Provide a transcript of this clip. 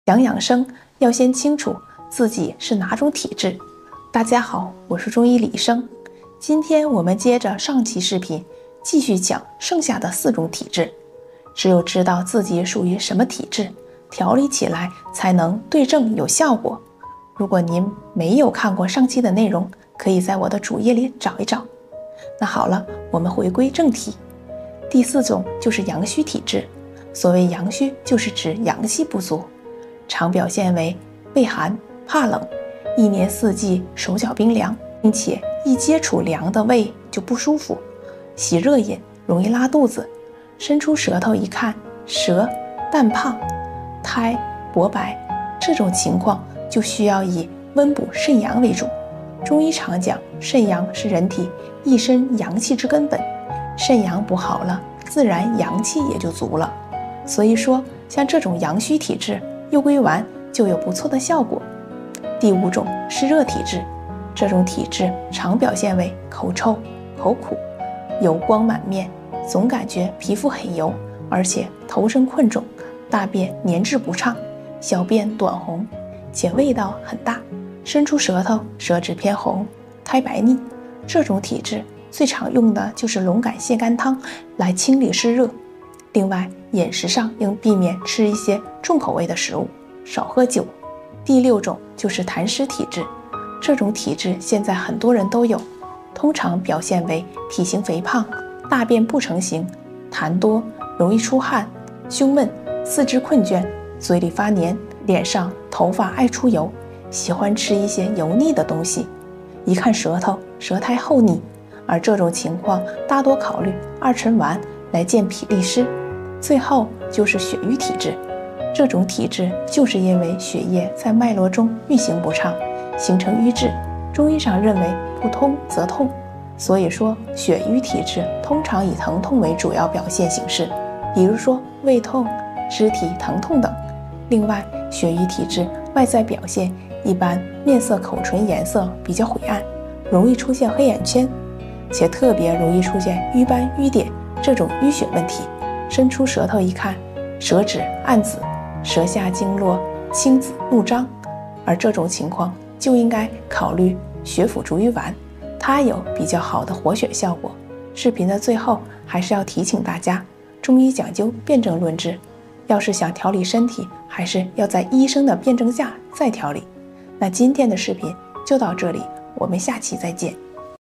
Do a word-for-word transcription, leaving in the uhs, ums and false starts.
想养生，要先清楚自己是哪种体质。大家好，我是中医李生。今天我们接着上期视频，继续讲剩下的四种体质。只有知道自己属于什么体质，调理起来才能对症有效果。如果您没有看过上期的内容，可以在我的主页里找一找。那好了，我们回归正题。第四种就是阳虚体质。所谓阳虚，就是指阳气不足，常表现为畏寒、怕冷，一年四季手脚冰凉，并且一接触凉的胃就不舒服，喜热饮，容易拉肚子，伸出舌头一看，舌淡胖、苔薄白，这种情况就需要以温补肾阳为主。中医常讲，肾阳是人体一身阳气之根本，肾阳补好了，自然阳气也就足了。所以说，像这种阳虚体质，右归丸就有不错的效果。第五种湿热体质，这种体质常表现为口臭、口苦、油光满面，总感觉皮肤很油，而且头身困重，大便粘滞不畅，小便短红，且味道很大，伸出舌头，舌质偏红，苔白腻。这种体质最常用的就是龙肝泻肝汤来清理湿热。另外，饮食上应避免吃一些重口味的食物，少喝酒。第六种就是痰湿体质，这种体质现在很多人都有，通常表现为体型肥胖，大便不成形，痰多，容易出汗，胸闷，四肢困倦，嘴里发黏，脸上头发爱出油，喜欢吃一些油腻的东西，一看舌头舌苔厚腻，而这种情况大多考虑二陈丸来健脾利湿。最后就是血瘀体质，这种体质就是因为血液在脉络中运行不畅，形成瘀滞。中医上认为不通则痛，所以说血瘀体质通常以疼痛为主要表现形式，比如说胃痛、肢体疼痛等。另外，血瘀体质外在表现一般面色、口唇颜色比较晦暗，容易出现黑眼圈，且特别容易出现瘀斑、瘀点这种淤血问题。伸出舌头一看，舌质暗紫，舌下经络青紫怒张，而这种情况就应该考虑血府逐瘀丸，它有比较好的活血效果。视频的最后还是要提醒大家，中医讲究辨证论治，要是想调理身体，还是要在医生的辩证下再调理。那今天的视频就到这里，我们下期再见。